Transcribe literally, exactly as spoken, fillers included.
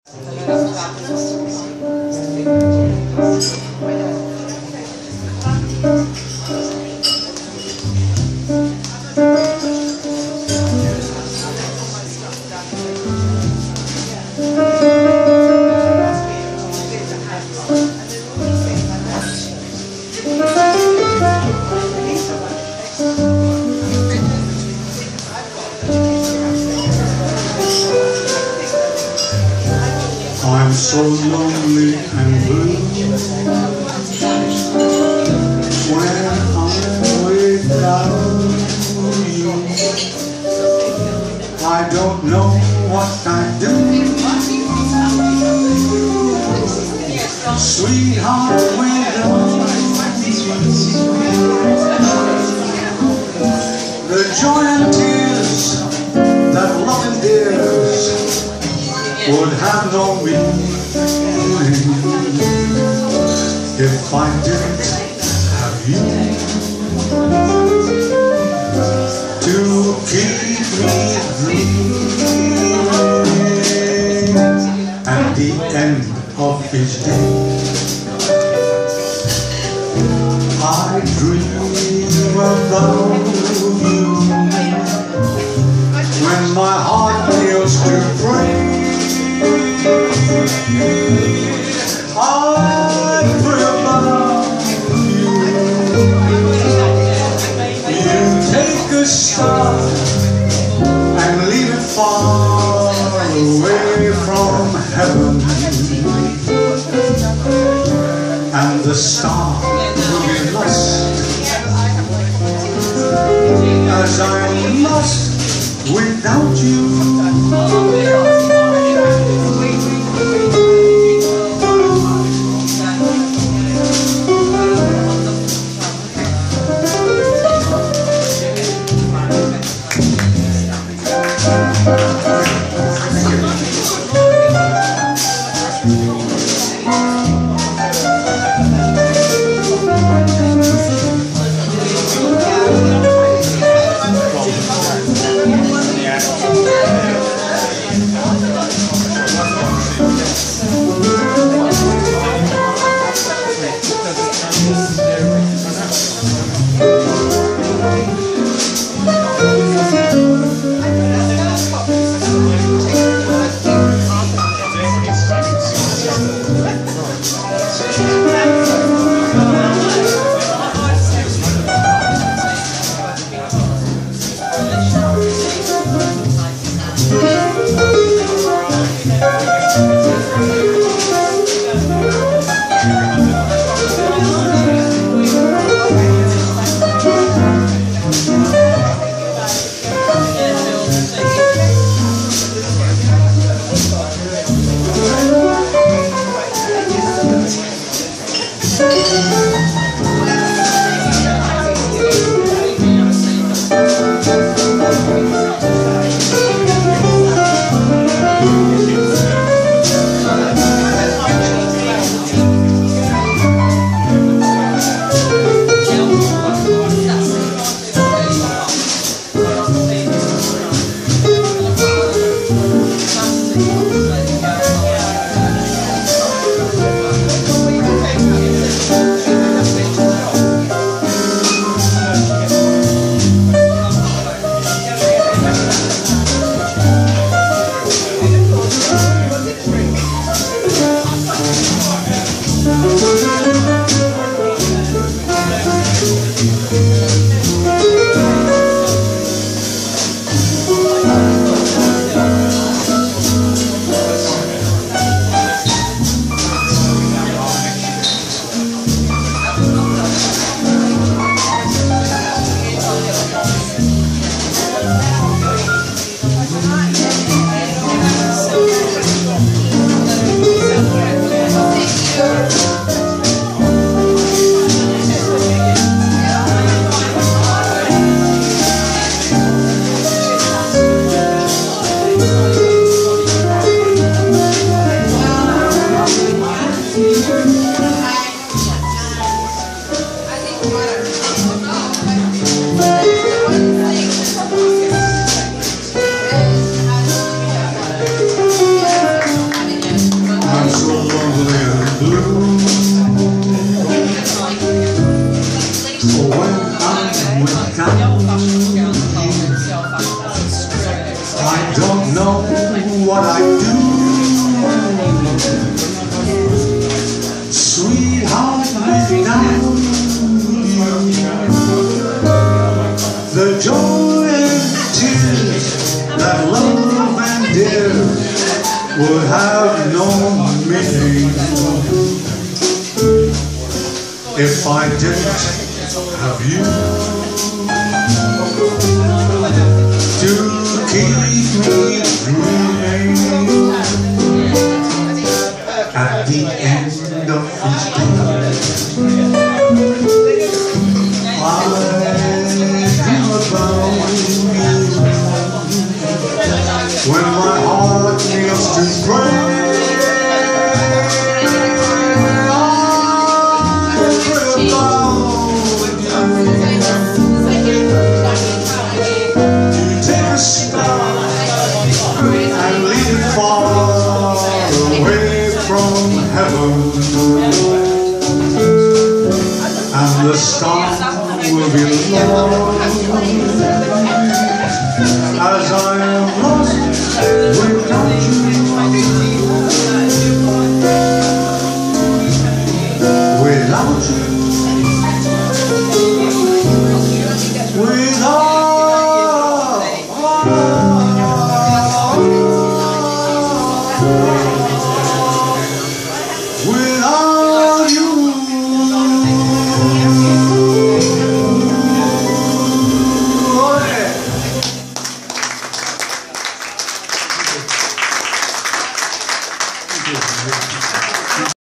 I'm so lonely and blue when I'm without you. I don't know what I do, sweetheart, without you. The joy and tears that love endears would have no meaning if I didn't have you to keep me dreaming. At the end of each day, I dream about you. When my heart kneels to pray, I pray about you. You take a star and leave it far away from heaven, and the star will be lost as I'm lost without you. Sweetheart, without the joy and tears that love and dear would have no meaning if I didn't have you to keep me dreaming. At the end of each day, I dream about you. When my heart kneels to pray, I pray about you. You take a star and leave it far away from heaven, and the star will be lost as I am lost without you. Without you, without